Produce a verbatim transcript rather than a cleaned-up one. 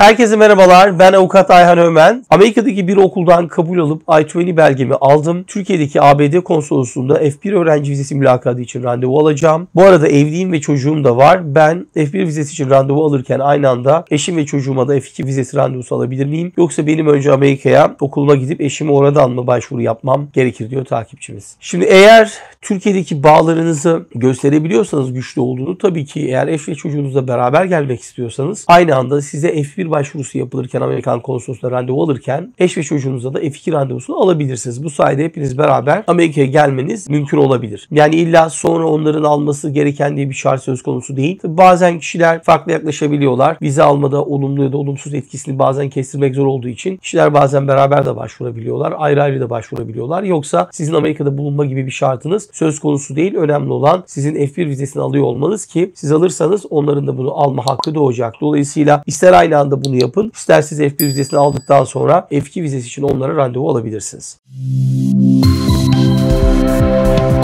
Herkese merhabalar. Ben avukat Ayhan Ömen. Amerika'daki bir okuldan kabul alıp I yirmi belgemi aldım. Türkiye'deki A B D konsolosluğunda F bir öğrenci vizesi mülakatı için randevu alacağım. Bu arada evliyim ve çocuğum da var. Ben F bir vizesi için randevu alırken aynı anda eşim ve çocuğuma da F iki vizesi randevusu alabilir miyim? Yoksa benim önce Amerika'ya okuluma gidip eşimi oradan mı başvuru yapmam gerekir diyor takipçimiz. Şimdi eğer Türkiye'deki bağlarınızı gösterebiliyorsanız güçlü olduğunu, tabii ki eğer eş ve çocuğunuzla beraber gelmek istiyorsanız aynı anda size F bir başvurusu yapılırken Amerikan konsolosluğuna randevu alırken eş ve çocuğunuzla da F iki randevusunu alabilirsiniz. Bu sayede hepiniz beraber Amerika'ya gelmeniz mümkün olabilir. Yani illa sonra onların alması gereken diye bir şart söz konusu değil. Tabii bazen kişiler farklı yaklaşabiliyorlar. Vize almada olumlu ya da olumsuz etkisini bazen kestirmek zor olduğu için kişiler bazen beraber de başvurabiliyorlar. Ayrı ayrı da başvurabiliyorlar. Yoksa sizin Amerika'da bulunma gibi bir şartınız söz konusu değil. Önemli olan sizin F bir vizesini alıyor olmanız ki siz alırsanız onların da bunu alma hakkı doğacak. Dolayısıyla ister aynı anda bunu yapın, ister siz F bir vizesini aldıktan sonra F iki vizesi için onlara randevu alabilirsiniz.